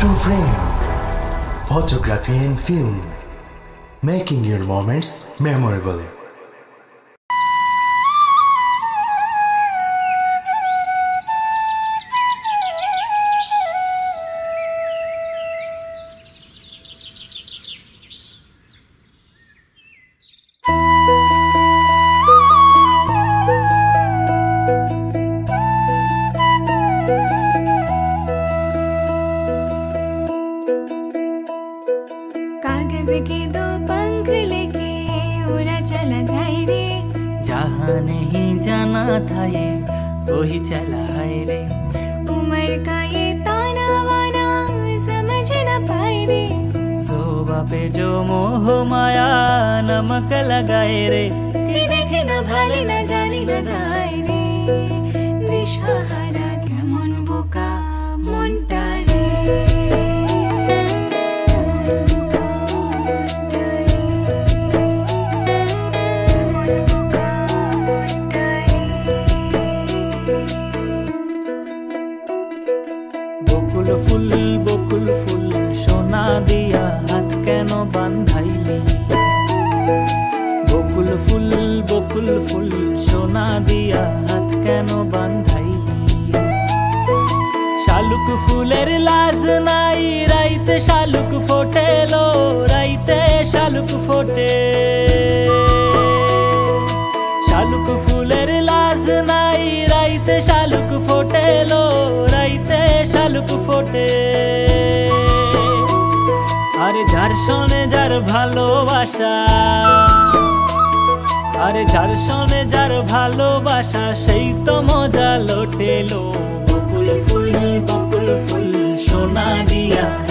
Photo frame, photography and film, making your moments memorable. कागज के दो पंख लेके उड़ा चला जाए रे, जहाँ नहीं जाना था ये वही चला है रे। उम्र का ये ताना वाना समझ न पाए रे, जोबा पे जो मोह माया नमक लगाए रे। कि देखे न भाले न जाने न गाए रे, दिशाहारा केमन बोका मनटा रे। বকুল ফুল সোনা দিয়া হাত কেন বান্ধাইলি। বকুল ফুল সোনা দিয়া হাত কেন বান্ধাইলি। শালুক ফুলের লাজ নাই রাইতে শালুক ফোটেলো, রাইতে শালুক ফোটে। শালুক ফুলের লাজ নাই রাইতে শালুক ফোটেলো, রাইতে শালুক ফোটে। আরে যার শোনে যার ভালোবাসা, আরে যার শোনে যার ভালোবাসা সেই তো মজা লোটেলো। বকুল ফুল সোনা দিয়া